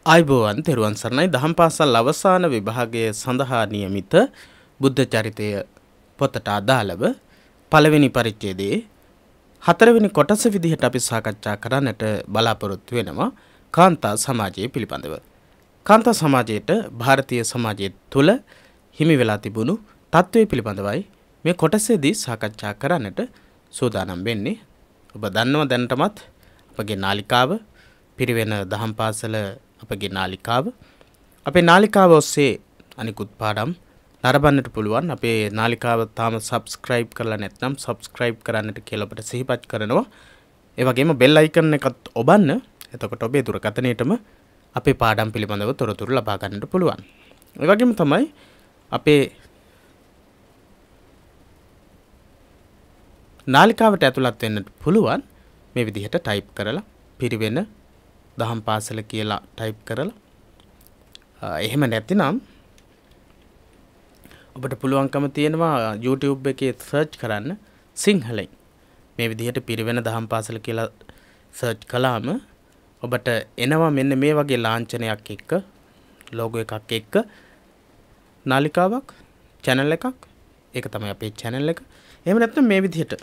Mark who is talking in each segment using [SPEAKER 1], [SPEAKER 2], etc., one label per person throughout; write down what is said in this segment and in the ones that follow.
[SPEAKER 1] ආයුබෝවන් තෙරුවන් සරණයි. දහම් පාසල් අවසාන විභාගයේ සඳහා නියමිත බුද්ධ චරිතය පොතට අදාළව පළවෙනි පරිච්ඡේදයේ 4 වෙනි කොටස විදිහට අපි සාකච්ඡා කරන්නට බලාපොරොත්තු වෙනවා කාන්තා සමාජය පිළිබඳව. කාන්තා සමාජයට ಭಾರತೀಯ සමාජය තුළ හිමි වෙලා තිබුණු තත්ත්වය පිළිබඳවයි මේ කොටසේදී සාකච්ඡා කරන්නට සූදානම් වෙන්නේ. ඔබ දන්නවා දැනටමත් අපගේ නාලිකාව පිරිවෙන දහම් පාසල අපගේ නාලිකාව අපේ නාලිකාව ඔස්සේ අනිකුත් පාඩම් නරඹන්නට පුළුවන්. අපේ නාලිකාව තාම subscribe කරලා නැත්නම් subscribe කරන්නට කියලා ඔබට සිහිපත් කරනවා. ඒ වගේම bell icon එකත් ඔබන්න. එතකොට ඔබේ දුරකථනයේටම අපේ පාඩම් පිළිබඳව තොරතුරු ලබා ගන්නට පුළුවන්. ඒ වගේම තමයි අපේ නාලිකාවට ඇතුළත් වෙන්නට පුළුවන් මේ විදිහට type කරලා පිරිවෙන දහම් පාසල කියලා ටයිප් කරලා එහෙම නැතිනම් ඔබට පුළුවන්කම තියෙනවා YouTube එකේ සර්ච් කරන්න සිංහලෙන් මේ විදිහට පිරිවෙන දහම් පාසල කියලා සර්ච් කළාම ඔබට එනවා මෙන්න මේ වගේ ලාංඡනයක් එක්ක ලෝගෝ එකක් එක්ක නාලිකාවක් channel එකක්. ඒක තමයි අපේ channel එක. එහෙම නැත්නම් මේ විදිහට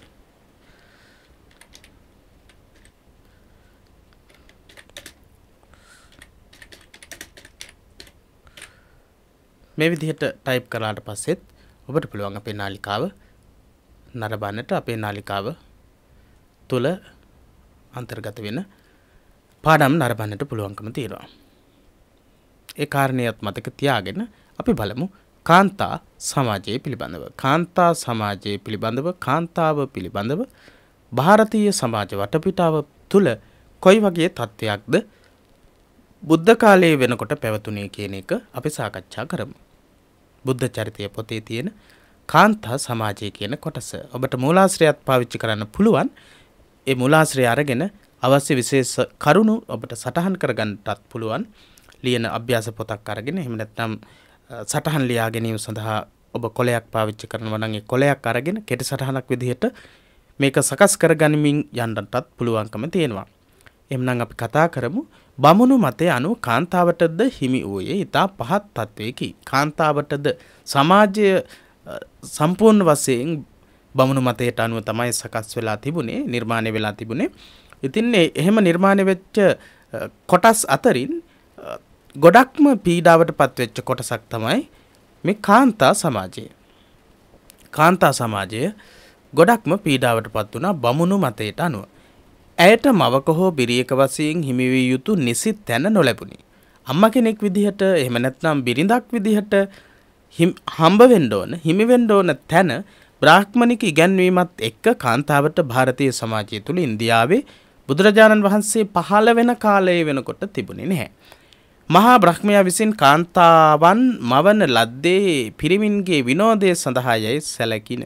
[SPEAKER 1] මේ විදිහට ටයිප් කරලාට පස්සෙත් ඔබට පුළුවන් අපේ නාලිකාව නරඹන්නට. අපේ නාලිකාව තුල අන්තර්ගත වෙන පාඩම් නරඹන්නට පුළුවන්කම තියෙනවා. ඒ කාරණේත් මතක තියාගෙන අපි බලමු කාන්තා සමාජය පිළිබඳව. කාන්තා සමාජය පිළිබඳව කාන්තාව පිළිබඳව ಭಾರತೀಯ සමාජ වටපිටාව තුල කොයි වගේ තත්ත්වයක්ද බුද්ධ කාලයේ වෙනකොට පැවතුනේ කියන එක අපි සාකච්ඡා කරමු. බුද්ධ චරිතය පොතේ තියෙන කාන්තා සමාජය කියන කොටස ඔබට මූලාශ්‍රයත් පාවිච්චි කරන්න පුළුවන්. ඒ මූලාශ්‍රය අරගෙන අවශ්‍ය විශේෂ කරුණු ඔබට සටහන් කරගන්නටත් පුළුවන්. ලියන අභ්‍යාස පොතක් අරගෙන එහෙම නැත්නම් සටහන් ලියා ගැනීම සඳහා ඔබ කොලයක් පාවිච්චි කරනවා නම් ඒ කොලයක් අරගෙන කෙටි සටහනක් විදිහට මේක සකස් කරගනිමින් යන්නටත් පුළුවන්කම තියෙනවා. එහෙනම් අපි කතා කරමු බමුණු මතය අනුව කාන්තාවටද හිමි වූයේ ඉතා පහත් තත්වයකි. කාන්තාවටද සමාජය සම්පූර්ණ වශයෙන් බමුණු මතයට අනුව තමයි සකස් වෙලා තිබුණේ, නිර්මාණය වෙලා තිබුණේ. ඉතින් එහෙම නිර්මාණය වෙච්ච කොටස් අතරින් ගොඩක්ම පීඩාවට පත්වෙච්ච කොටසක් තමයි මේ කාන්තා සමාජය. කාන්තා සමාජය ගොඩක්ම පීඩාවට පත් වුණා බමුණු මතයට අනුව. ඇයට මවක හෝ බිරියක වශයෙන් හිමි විය යුතු නිසි තැන නොලැබුණි. අම්මා කෙනෙක් විදිහට එහෙම නැත්නම් බිරිඳක් විදිහට හම්බ වෙන්න ඕන, හිමි වෙන්න ඕන තැන බ්‍රාහ්මණික ඉගැන්වීමත් එක්ක කාන්තාවට ಭಾರತೀಯ සමාජය තුල ඉන්දියාවේ බුදුරජාණන් වහන්සේ පහළ වෙන කාලයේ වෙනකොට තිබුණේ නැහැ. මහා බ්‍රහ්මයා විසින් කාන්තාවන් මවන ලද්දේ පිරිමින්ගේ විනෝදය සඳහා යයි සැලකින.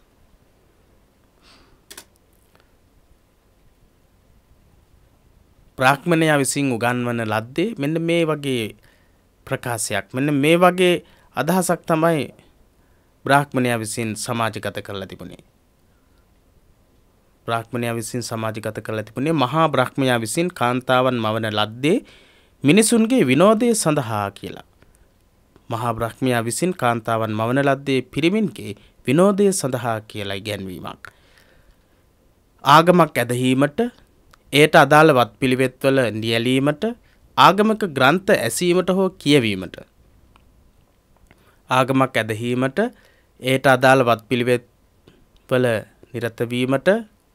[SPEAKER 1] බ්‍රාහ්මණයා විසින් උගන්වන ලද්දේ මෙන්න මේ වගේ ප්‍රකාශයක්, මෙන්න මේ වගේ අදහසක් තමයි බ්‍රාහ්මණයා විසින් සමාජගත කරලා තිබුණේ. බ්‍රාහ්මණයා විසින් සමාජගත කරලා තිබුණේ මහා බ්‍රහ්මයා විසින් කාන්තාවන් මවන ලද්දේ මිනිසුන්ගේ විනෝදය සඳහා කියලා. මහා බ්‍රහ්මයා විසින් කාන්තාවන් මවන ලද්දේ පිරිමින්ගේ විනෝදය සඳහා කියලා ඉගැන්වීමක්. ආගමක් ඇදහිීමට, ඒට අදාළ වත්පිළිවෙත්වල නියැලීමට, ආගමික ග්‍රන්ථ ඇසීමට හෝ කියවීමට. ආගමක් ඇදහිීමට, ඒට අදාළ වත්පිළිවෙත්වල නිරත වීමට,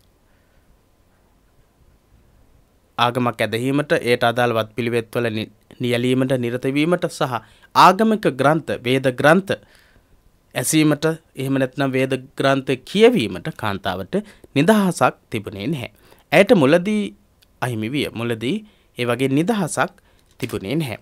[SPEAKER 1] ආගමක් ඇදහිීමට, ඒට අදාළ වත්පිළිවෙත්වල නියැලීමට නිරත වීමට සහ ආගමික ග්‍රන්ථ, වේද ග්‍රන්ථ ඇසීමට එහෙම නැත්නම් වේද ග්‍රන්ථ කියවීමට කාන්තාවට නිදහසක් තිබුණේ නැහැ. ඇයට මුලදී අහිමි විය. මුලදී ඒ වගේ නිදහසක් තිබුණේ නැහැ.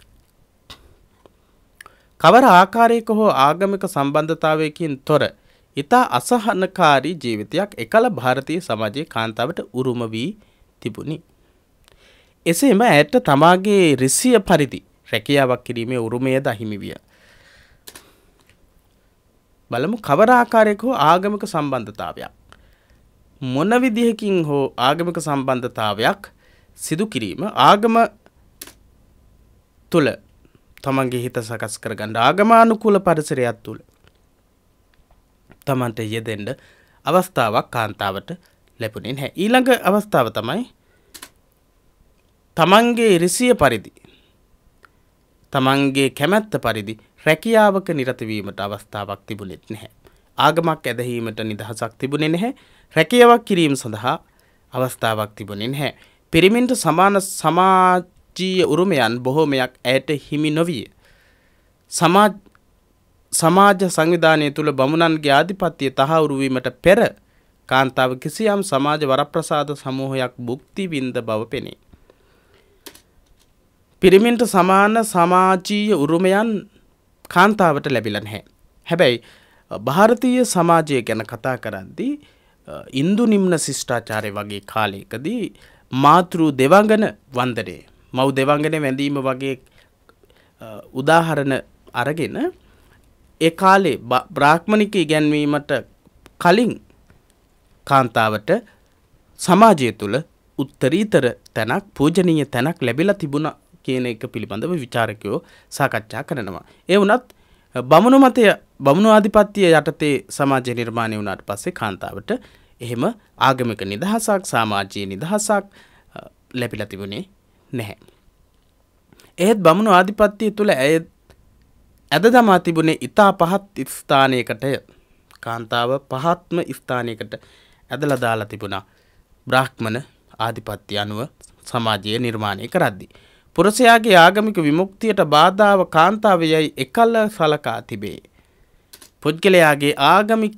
[SPEAKER 1] කවර ආකාරයක හෝ ආගමික සම්බන්ධතාවයකින් තොර ඉතා අසහනකාරී ජීවිතයක් එකල ಭಾರತೀಯ සමාජයේ කාන්තාවට උරුම වී තිබුණි. එසේම ඇයට තමාගේ ඍෂිය පරිදි රැකියාවක් කිරීමේ උරුමයද අහිමි විය. බලමු කවර ආකාරයක හෝ ආගමික සම්බන්ධතාවයක් මොන විදිහකින් හෝ ආගමික සම්බන්ධතාවයක් සිදු කිරීම ආගම තුළ තමන්ගේ හිත සකස් කරගන්න ආගමානුකූල පරිසරයක් තුළ තමන්ට යෙදෙන්න අවස්ථාවක් කාන්තාවට ලැබුණේ නැහැ. ඊළඟ අවස්ථාව තමයි තමන්ගේ ඉරිසිය පරිදි තමන්ගේ කැමැත්ත පරිදි රැකියාවක නිරත වීමට අවස්ථාවක් තිබුණෙත් නැහැ. ආගමක් ඇදහිීමට නිදහසක් තිබුණේ නැහැ. රැකියාවක් කිරීම සඳහා අවස්ථාවක් තිබුණේ නැහැ. පිරිමින්ට සමාන සමාජීය උරුමයන් බොහෝමයක් ඇයට හිමි නොවිය. සමාජ සංවිධානය තුළ බමුණන්ගේ ආධිපත්‍යය තහවුරු වීමට පෙර කාන්තාව කිසියම් සමාජ වරප්‍රසාද සමූහයක් භුක්ති විඳ බව පෙනේ. පිරිමින්ට සමාන සමාජීය උරුමයන් කාන්තාවට ලැබිලා නැහැ. හැබැයි ಭಾರತೀಯ සමාජය ගැන කතා කරද්දී ඉන්දු නිම්න ශිෂ්ටාචාරය වගේ කාලයකදී මාතෘ දෙවඟන වන්දනය, මව් දෙවඟන වැඳීම වගේ උදාහරණ අරගෙන ඒ කාලේ බ්‍රාහ්මණික ඉගැන්වීමට කලින් කාන්තාවට සමාජය තුළ උත්තරීතර තැනක්, පූජනීය තැනක් ලැබිලා තිබුණා කියන එක පිළිබඳව විචාරකයෝ සාකච්ඡා කරනවා. ඒ වුණත් බමුණු මතය, බමුණු ආධිපත්‍යය යටතේ සමාජය නිර්මාණය වුණාට පස්සේ කාන්තාවට එහෙම ආගමික නිදහසක්, සමාජීය නිදහසක් ලැබිලා තිබුණේ නැහැ. ඒත් බමුණු ආධිපත්‍යය තුළ ඇද දමා තිබුණේ ඉතා පහත් ස්ථානයකටය. කාන්තාව පහත්ම ස්ථානයකට ඇදලා දාලා තිබුණා බ්‍රාහ්මණ ආධිපත්‍ය අනුව සමාජය නිර්මාණය කරද්දී. පුරුෂයාගේ ආගමික විමුක්තියට බාධාව කාන්තාව යයි එකල සලකා තිබේ. පුද්ගලයාගේ ආගමික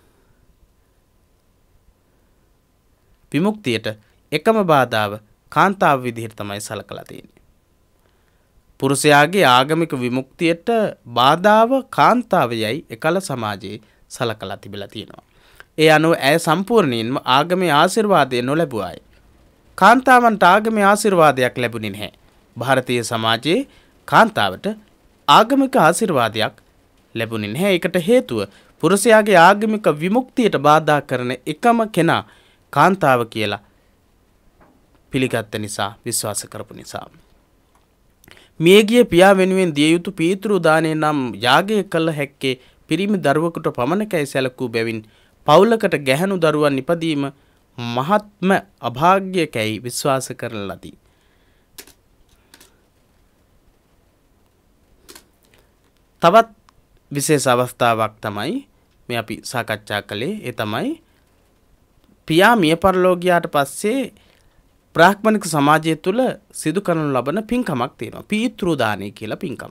[SPEAKER 1] විමුක්තියට එකම බාධාව කාන්තාව විදිහට තමයි සලකලා තියෙන්නේ. පුරුෂයාගේ ආගමික විමුක්තියට බාධාව කාන්තාව යයි එකල සමාජයේ සලකලා තිබිලා තියෙනවා. ඒ අනුව ඇය සම්පූර්ණයෙන්ම ආගමේ ආශිර්වාදය නොලැබුවායි. කාන්තාවන්ට ආගමේ ආශිර්වාදයක් ලැබුණේ නැහැ. ಭಾರತೀಯ සමාජයේ කාන්තාවට ආගමික ආශිර්වාදයක් ලැබුණේ නැහැ. ඒකට හේතුව පුරුෂයාගේ ආගමික විමුක්තියට බාධා කරන එකම කෙනා කාන්තාව කියලා පිළිගත්ත නිසා, විශ්වාස කරපු නිසා. මියගිය පියා වෙනුවෙන් දිය යුතු පීතෘ දානය නම් යාගය කළ හැක්කේ පිරිමි දරුවෙකුට පමණකයි සැලකූ බැවින් පවුලකට ගැහැණු දරුවන් ඉපදීම මහත්ම අභාග්‍යකයි විශ්වාස කරන ලදී. තවත් විශේෂ අවස්ථාවක් තමයි මේ අපි සාකච්ඡා කළේ. ඒ තමයි පියා මිය පරලෝ ගියාට පස්සේ බ්‍රාහ්මණික සමාජය තුළ සිදු කරනු ලබන පින්කමක් තියෙනවා. පීතෘ දානය කියලා පින්කම.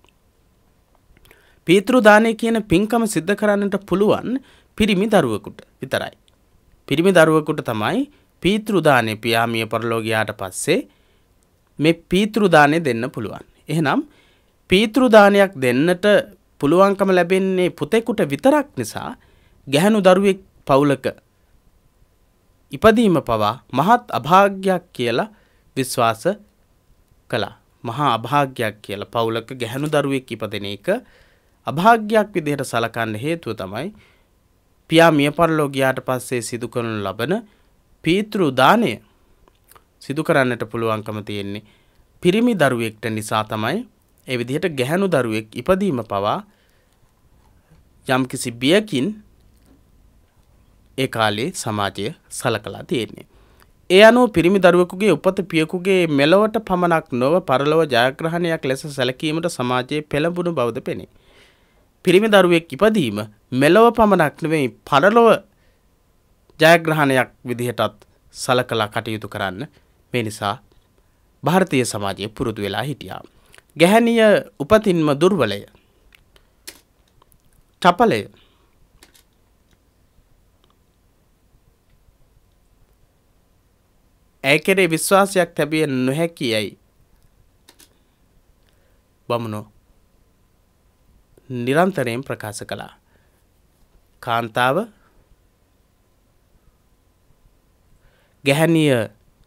[SPEAKER 1] පීතෘ දානය කියන පින්කම සිද්ධ කරන්නට පුළුවන් පිරිමි දරුවෙකුට විතරයි. පිරිමි දරුවෙකුට තමයි පීතෘ දානය, පියා මිය පරලෝ ගියාට පස්සේ මේ පීතෘ දානය දෙන්න පුළුවන්. එහෙනම් පීතෘ දානයක් දෙන්නට පුළුවන්කම ලැබෙන්නේ පුතෙකුට විතරක් නිසා ගැහැණු දරුවෙක් පවුලක ඉපදීම පවා මහත් අභාග්‍යයක් කියලා විශ්වාස කළා. මහා අභාග්‍යයක් කියලා පවුලක ගැහැණු දරුවෙක් ඉපදෙන එක අභාග්‍යයක් විදිහට සලකන්න හේතුව තමයි පියා මිය පරලෝ ගියාට පස්සේ සිදු කරනු ලබන පීතෘ දානය සිදු කරන්නට පුළුවන්කම තියෙන්නේ පිරිමි දරුවෙක්ට නිසා තමයි. ඒ විදිහට ගැහැණු දරුවෙක් ඉපදීම පවා යම්කිසි බියකින් ඒ කාලේ සමාජය සලකලා තියෙන්නේ. ඒ අනුව පිරිමි දරුවෙකුගේ උපත පියෙකුගේ මෙලොවට පමණක් නොව පරලොව ජයග්‍රහණයක් ලෙස සැලකීමට සමාජයේ පෙළඹුණු බවද පෙනේ. පිරිමි දරුවෙක් ඉපදීම මෙලොව පමණක් නෙවෙයි පරලොව ජයග්‍රහණයක් විදිහටත් සලකලා කටයුතු කරන්න මේ නිසා ಭಾರತೀಯ සමාජයේ පුරුදු වෙලා හිටියා. ගැහැණිය උපතින්ම දුර්වලය, චපලය, ඇය කෙරේ විශ්වාසයක් තැබිය නොහැකියයි බමුණෝ නිරන්තරයෙන් ප්‍රකාශ කළා. කාන්තාව ගැහැණිය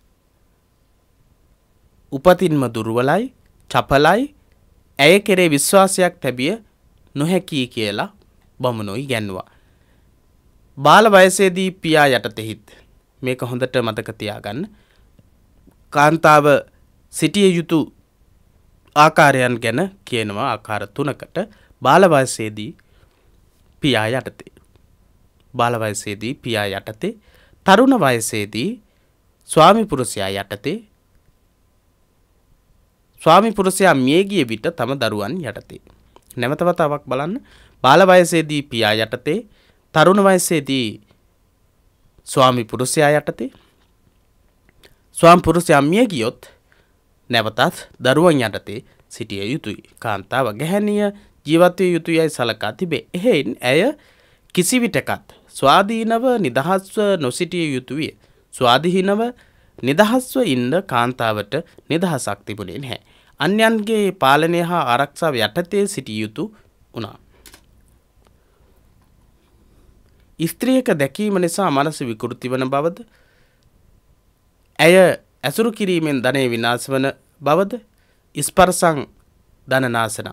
[SPEAKER 1] උපතින්ම දුර්වලයි, චපලයි, ඇය කෙරේ විශ්වාසයක් තැබිය නොහැකි කියලා බමුණෝ ඉගැන්වුවා. බාල වයසේදී පියා යටතෙහිත් මේක හොඳට මතක තියාගන්න. කාන්තාව සිටිය යුතු ආකාරයන් ගැන කියනවා ආකාර තුනකට. බාල වයසේදී පියා යටතේ. බාල වයසේදී පියා යටතේ. තරුණ වයසේදී ස්වාමි පුරුෂයා යටතේ. ස්වාමි පුරුෂයා මිය ගිය විට තම දරුවන් යටතේ. නැවත වතාවක් බලන්න. බාල වයසේදී පියා යටතේ. තරුණ වයසේදී ස්වාමි පුරුෂයා යටතේ. ස්වාමි පුරුෂයා මිය ගියොත් නැවතත් දරුවන් යටතේ සිටිය යුතුයි. කාන්තාව ගැහැණිය ජීවත් විය යුතුයයි සලකා තිබේ. එහෙයින් ඇය කිසිවිටකත් ස්වාධීනව නිදහස්ව නොසිටිය යුතුය. ස්වාධීනව නිදහස්ව ඉන්න කාන්තාවට නිදහසක් තිබුණේ නැහැ. අන්‍යයන්ගේ පාලනය හා ආරක්ෂාව යටතේ සිටිය යුතු වුණා. ස්ත්‍රියක දැකීම නිසා මනස විකෘති වන බවද, ඇය ඇසුරු කිරීමෙන් ධනය විනාශ වන බවද, ස්පර්ශං ධනනාශනං,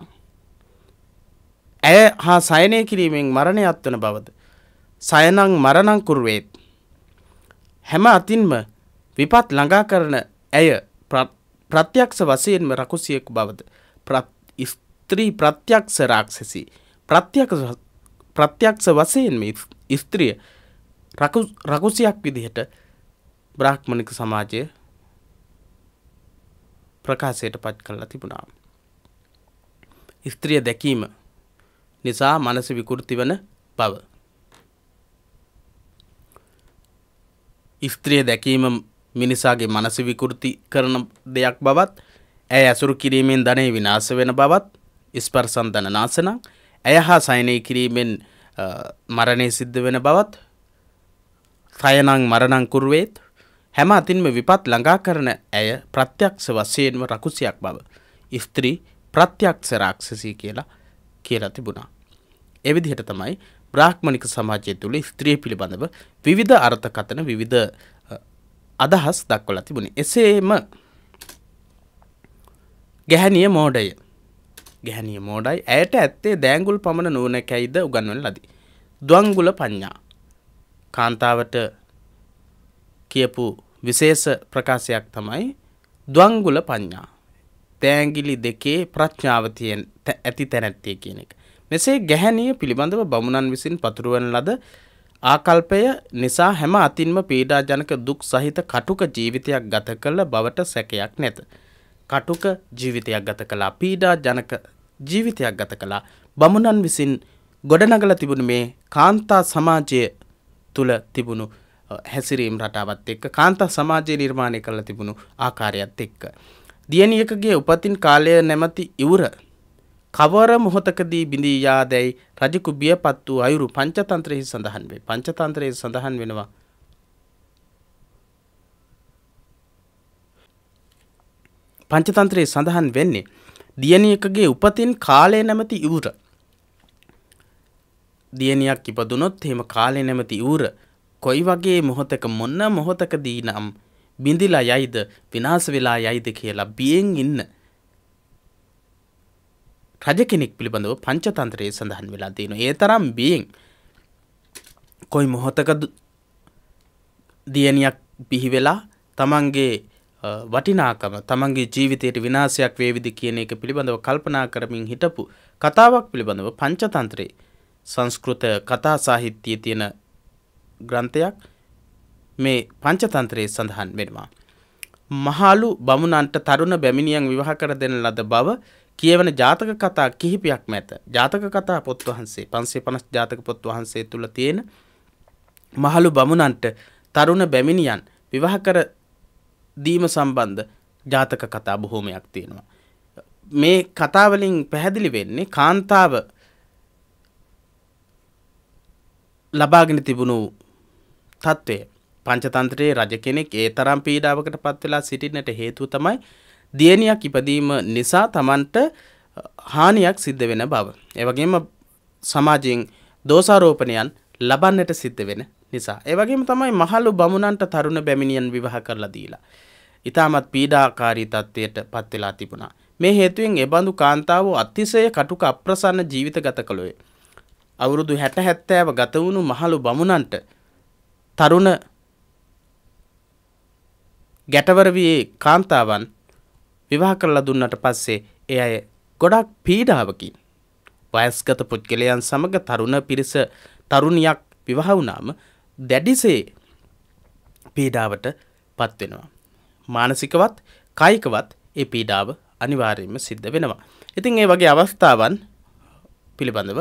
[SPEAKER 1] ඇය හා සයනය කිරීමෙන් මරණයත් වන බවද, සයනං මරණං කුර්වේත්, හැම අතින්ම විපත් ළඟා කරන ඇය ප්‍රත්‍යක්ෂ වශයෙන්ම රකුසියෙකු බවද, ස්ත්‍රී ප්‍රත්‍යක්ෂ රාක්ෂසී, ප්‍රත්‍යක්ෂ වශයෙන්ම ස්ත්‍රිය රකුසියක් විදිහට බ්‍රාහ්මණික සමාජය ප්‍රකාශයට පත් කරලා තිබුණා. ස්ත්‍රිය දැකීම නිසා මනස විකෘති වන බව. ස්ත්‍රිය දැකීම මිනිසාගේ මනස විකෘති කරන දෙයක් බවත්, ඇය ඇසුරු කිරීමෙන් ධනය විනාශ වෙන බවත්, ස්පර්ශං ධනනාශනං, ඇය හා සයනය කිරීමෙන් මරණය සිද්ධ වෙන බවත්, සයනං මරණං කුර්වේත්, හැම අතින්ම විපත් ළඟා කරන ඇය ප්‍රත්‍යක්ෂ වශයෙන්ම රකුසියක් බව ස්ත්‍රී ප්‍රත්‍යක්ෂ රාක්ෂසී කියලා තිබුණා. ඒ විදිහට තමයි බ්‍රාහ්මණික සමාජය තුළ ස්ත්‍රිය පිළිබඳව විවිධ අර්ථකථන විවිධ අදහස් දක්වලා තිබුණේ. එසේම ගැහැණිය මෝඩය. ගැහැණිය මෝඩයි. ඇයට ඇත්තේ දෑංගුල් පමණ නුවණකයිද උගන්වන ලදී. ද්වංගුල පඤ්ඤා. කාන්තාවට කියපු විශේෂ ප්‍රකාශයක් තමයි ද්වංගුල පඤ්ඤා. දෑංගිලි දෙකේ ප්‍රඥාව ඇති තැනැත්තිය කියන එක. මෙසේ ගැහැණිය පිළිබඳව බමුණන් විසින් පතුරවන ලද ආකල්පය නිසා හැම අතින්ම පීඩාජනක දුක් සහිත කටුක ජීවිතයක් ගත කළ බවට සැකයක් නැත. කටුක ජීවිතයක් ගත කළා, පීඩාජනක ජීවිතයක් ගත කළා. බමුණන් විසින් ගොඩනගලා තිබුණු මේ කාන්තා සමාජය තුල තිබුණු හැසිරීම් රටාවත් එක්ක, කාන්තා සමාජය නිර්මාණය කරලා තිබුණු ආකාරයත් එක්ක, දියණියකගේ උපතින් කාලය නැමැති ඉවුර කවර මොහොතකදී බිඳී යාදැයි රජෙකු බියපත් වූ අයුරු පංචතන්ත්‍රයේ සඳහන් වේ. පංචතන්ත්‍රයේ සඳහන් වෙනවා පංචතන්ත්‍රයේ සඳහන් වෙන්නේ දියණියකගේ උපතින් කාලය නැමැති ඉවුර. දියණියක් ඉපදුනොත් එහෙම කාලය නැමැති ඉවුර කොයි වගේ මොහොතක මොන මොහොතකදී නම් බිඳිලා යයිද විනාශ වෙලා යයිද කියලා බියෙන් ඉන්න රජ කෙනෙක් පිළිබඳව පංචතන්ත්‍රයේ සඳහන් වෙලා තියෙනවා. ඒ තරම් බියෙන් කොයි මොහොතක දියණියක් බිහි වෙලා තමන්ගේ වටිනාකම, තමන්ගේ ජීවිතයට විනාශයක් වේවිද කියන එක පිළිබඳව කල්පනා කරමින් හිටපු කතාවක් පිළිබඳව පංචතන්ත්‍රයේ සංස්කෘත කතා සාහිත්‍යයේ තියෙන ග්‍රන්ථයක් මේ පංචතන්ත්‍රයේ සඳහන් වෙනවා. මහලු බමුණන්ට තරුණ බැමිණියන් විවාහ කර දෙන ලද බව කියවන ජාතක කතා කිහිපයක් මැත. ජාතක කතා පොත් වහන්සේ 550 ජාතක පොත් වහන්සේ තුල තියෙන මහලු බමුණන්ට තරුණ බැමිණියන් විවාහ කර දීම සම්බන්ධ ජාතක කතා බොහෝමයක් තියෙනවා. මේ කතා වලින් පැහැදිලි වෙන්නේ කාන්තාව ලබාගෙන තිබුණු තත්ත්වය. පංචතන්ත්‍රයේ රජ කෙනෙක් ඒ තරම් පීඩාවකට පත් වෙලා සිටින්නට හේතුව තමයි දියණියක් ඉපදීම නිසා Tamanට හානියක් සිද්ධ වෙන බව. ඒ වගේම සමාජයෙන් දෝෂාරෝපණයන් ලබන්නට සිද්ධ වෙන නිසා. ඒ වගේම තමයි මහලු බමුණන්ට තරුණ බැමිණියන් විවාහ කරලා දීලා ඊටමත් පීඩාකාරී තත්ත්වයට පත් වෙලා තිබුණා. මේ හේතුවෙන් ඒ බඳු කාන්තාවෝ අතිශය කටුක අප්‍රසන්න ජීවිත ගත කළෝය. අවුරුදු 60-70 ගත වුණු මහලු බමුණන්ට තරුණ ගැටවර වී කාන්තාවන් විවාහ කරලා දුන්නට පස්සේ ඒ අය ගොඩක් පීඩාවකින් වයස්ගත පුද්ගලයන් සමග තරුණ පිරිස තරුණියක් විවාහ වුණාම දැඩිසේ පීඩාවට පත් වෙනවා. මානසිකවත් කායිකවත් ඒ පීඩාව අනිවාර්යයෙන්ම සිද්ධ වෙනවා. ඉතින් ඒ වගේ අවස්ථාවන් පිළිබඳව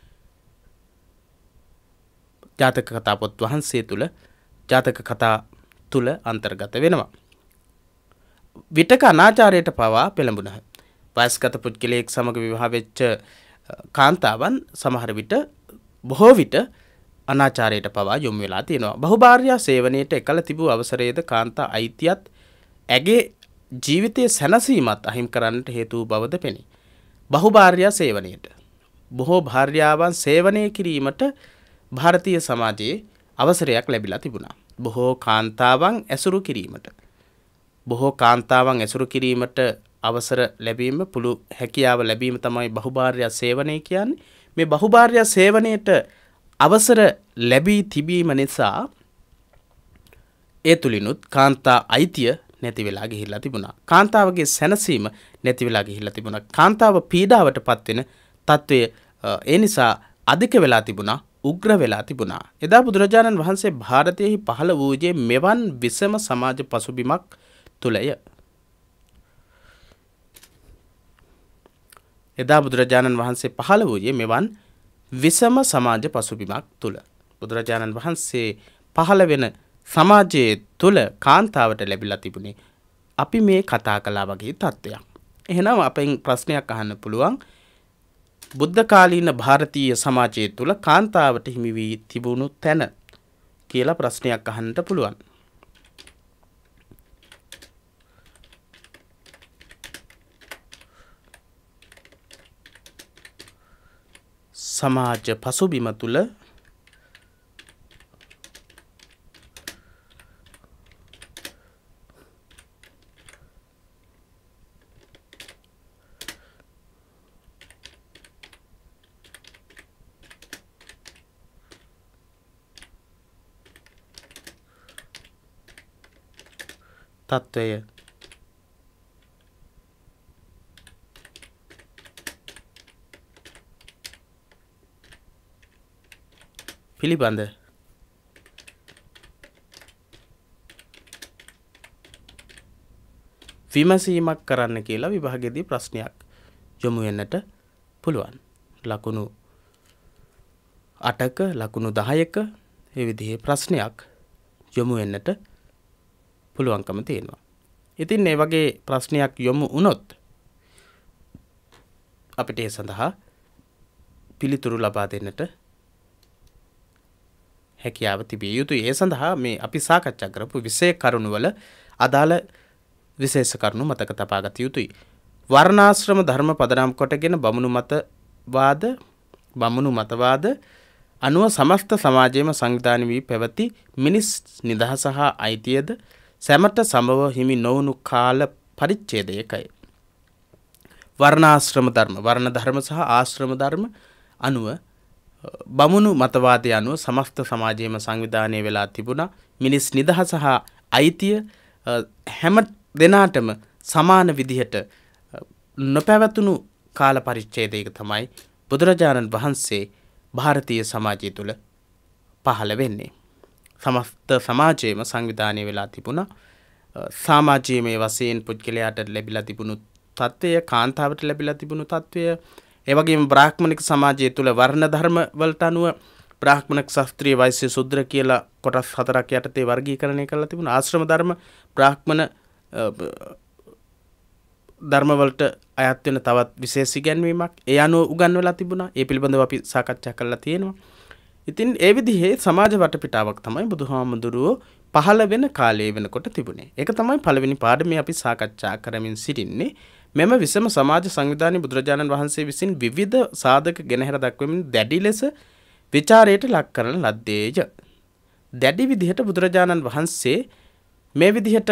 [SPEAKER 1] ජාතක කතා පොත් වහන්සේ තුල ජාතක කතා තුල අන්තර්ගත වෙනවා. විටක අනාචාරයට පවා පෙළඹුණහ. වයස්ගත පුද්ගලයෙක් සමග විවාහ වෙච්ච කාන්තාවන් සමහර විට බොහෝ විට අනාචාරයට පවා යොමු වෙලා තියෙනවා. බහුභාර්යා සේවනයේට එකල තිබූ අවසරයේද කාන්තා අයිතියත් ඇගේ ජීවිතයේ සැනසීමත් අහිමි කරන්නට හේතු වූ බවද පෙනේ. බහුභාර්යා සේවනයේට බොහෝ භාර්යාවන් සේවනය කිරීමට ಭಾರತೀಯ සමාජයේ අවසරයක් ලැබිලා තිබුණා. බොහෝ කාන්තාවන් ඇසුරු කිරීමට අවසර ලැබීම පුළු හැකියාව ලැබීම තමයි බහුභාර්යා සේවනය කියන්නේ. මේ බහුභාර්යා සේවනයේට අවසර ලැබී තිබීම නිසා ඒ තුලිනුත් කාන්තා අයිතිය නැති වෙලා ගිහිල්ලා තිබුණා. කාන්තාවගේ සැනසීම නැති වෙලා ගිහිල්ලා තිබුණා. කාන්තාව පීඩාවටපත් වෙන තත්වය ඒ නිසා අධික වෙලා තිබුණා, උග්‍ර වෙලා තිබුණා. එදා බුදුරජාණන් වහන්සේ ಭಾರತයේ පහළ වූයේ මෙවන් විසම සමාජ පසුබිමක් තුලය. එදා බුදුරජාණන් වහන්සේ පහළ වූයේ මෙවන් විසම සමාජ පසුබිමක් තුල. බුදුරජාණන් වහන්සේ පහළ වෙන සමාජයේ තුල කාන්තාවට ලැබිලා තිබුණේ අපි මේ කතා කළා වගේ තත්ත්වයක්. එහෙනම් අපෙන් ප්‍රශ්නයක් අහන්න පුළුවන්. බුද්ධ කාලීන ಭಾರತೀಯ සමාජයේ තුල කාන්තාවට හිමි වී තිබුණු තැන කියලා ප්‍රශ්නයක් අහන්නට පුළුවන්. සමාජ පසුබිම තුල තත්වය පිළිබඳ විමසීමක් කරන්න කියලා විභාගයේදී ප්‍රශ්නයක් යොමු වෙන්නට පුළුවන්. ලකුණු 8ක ලකුණු 10ක මේ විදිහේ ප්‍රශ්නයක් යොමු වෙන්නට පුළුවන්කම තියෙනවා. ඉතින් මේ වගේ ප්‍රශ්නයක් යොමු වුණොත් අපිට ඒ සඳහා පිළිතුරු ලබා දෙන්නට හැකියාව තිබිය යුතුයි. ඒ සඳහා මේ අපි සාකච්ඡා කරපු විශේෂ කරුණු වල අදාළ විශේෂ කරුණු මතක තබා ගත යුතුයි. වර්ණාශ්‍රම ධර්ම පදනම් කොටගෙන බමුණු මතවාද අනුව සමස්ත සමාජයේම සංවිධානය වී පැවති මිනිස් නිදහස හා අයිතියද සැමට සමව හිමි නොවුණු කාල පරිච්ඡේදයකයි. වර්ණාශ්‍රම ධර්ම, වර්ණ ධර්ම සහ ආශ්‍රම ධර්ම අනුව බමුණු මතවාදය අනුව සමස්ත සමාජයේම සංවිධානය වෙලා තිබුණා. මිනිස් නිදහස හා අයිතිය හැම දෙනාටම සමාන විදිහට නොපැවතුණු කාල පරිච්ඡේදයක තමයි බුදුරජාණන් වහන්සේ ಭಾರತೀಯ සමාජය තුළ පහළ වෙන්නේ. සමස්ත සමාජයේම සංවිධානය වෙලා තිබුණා. සමාජීය වශයෙන් පුද්ගලයාට ලැබිලා තිබුණු තත්ත්වය, කාන්තාවට ලැබිලා තිබුණු තත්ත්වය, ඒ වගේම බ්‍රාහ්මණික සමාජය තුළ වර්ණ ධර්ම වලට අනුව බ්‍රාහ්මණ ක්ෂත්‍රීය වෛශ්‍ය ශුද්‍ර කියලා කොටස් 4ක් යටතේ වර්ගීකරණය කරලා තිබුණා. ආශ්‍රම ධර්ම බ්‍රාහ්මණ ධර්ම වලට අයත් වෙන තවත් විශේෂ ඉගැන්වීමක් ඒ අනුව උගන්වලා තිබුණා. ඒ පිළිබඳව අපි සාකච්ඡා කරලා තියෙනවා. ඉතින් ඒ විදිහේ සමාජ වටපිටාවක් තමයි බුදුහාමුදුරුවෝ පහළ වෙන කාලයේ වෙනකොට තිබුණේ. ඒක තමයි පළවෙනි පාඩමේ අපි සාකච්ඡා කරමින් සිටින්නේ. මෙම විසම සමාජ සංවිධානයේ බුදුරජාණන් වහන්සේ විසින් විවිධ සාධක ගෙනහැර දක්වමින් දැඩි ලෙස විචාරයට ලක් කරන ලද්දේය. දැඩි විදිහට බුදුරජාණන් වහන්සේ මේ විදිහට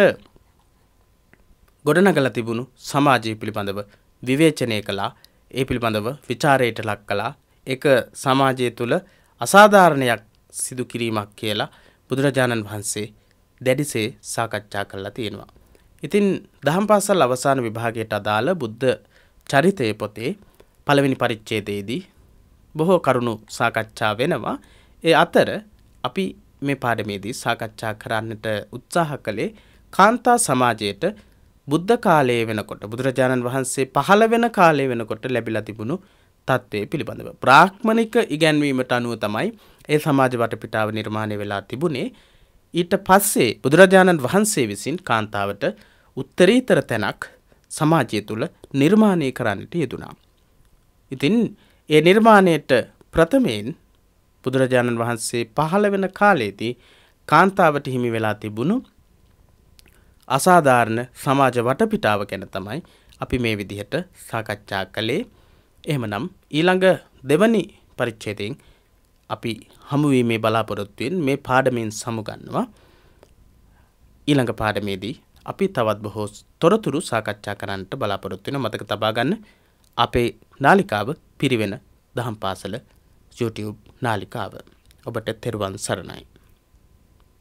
[SPEAKER 1] ගොඩනගලා තිබුණු සමාජය පිළිබඳව විවේචනය කළා. ඒ පිළිබඳව විචාරයට ලක් කළා. ඒක සමාජය තුළ අසාධාරණයක් සිදු කිරීමක් කියලා බුදුරජාණන් වහන්සේ දැඩිසේ සාකච්ඡා කරලා තියෙනවා. ඉතින් දහම් පාසල් අවසාන විභාගයට අදාළ බුද්ධ චරිතයේ පොතේ පළවෙනි පරිච්ඡේදයේදී බොහෝ කරුණු සාකච්ඡා වෙනවා. ඒ අතර අපි මේ පාඩමේදී සාකච්ඡා කරන්නට උත්සාහ කළේ කාන්තා සමාජයට බුද්ධ කාලයේ වෙනකොට බුදුරජාණන් වහන්සේ පහළ වෙන කාලයේ වෙනකොට ලැබිලා තිබුණු තත්ත්වයේ පිළිබඳව. බ්‍රාහ්මණික ඉගැන්වීමට අනුව තමයි ඒ සමාජ වටපිටාව නිර්මාණය වෙලා තිබුණේ. ඊට පස්සේ බුදුරජාණන් වහන්සේ විසින් කාන්තාවට උත්තරීතර තැනක් සමාජය තුළ නිර්මාණය කරන්නට යෙදුණා. ඉතින් ඒ නිර්මාණයට ප්‍රථමයෙන් බුදුරජාණන් වහන්සේ පහළ වෙන කාලයේදී කාන්තාවට හිමි වෙලා තිබුණු අසාධාරණ සමාජ වටපිටාව ගැන තමයි අපි මේ විදිහට සාකච්ඡා කළේ. එහෙමනම් ඊළඟ දෙවනි පරිච්ඡේදයෙන් අපි හමුවීමේ බලාපොරොත්තුවෙන් මේ පාඩමෙන් සමුගන්නවා. ඊළඟ පාඩමේදී අපි තවත් බොහෝ තොරතුරු සාකච්ඡා කරන්නට බලාපොරොත්තු වෙනවා. මතක තබා ගන්න අපේ නාලිකාව පිරිවෙන දහම් පාසල YouTube නාලිකාව. ඔබට තෙරුවන් සරණයි.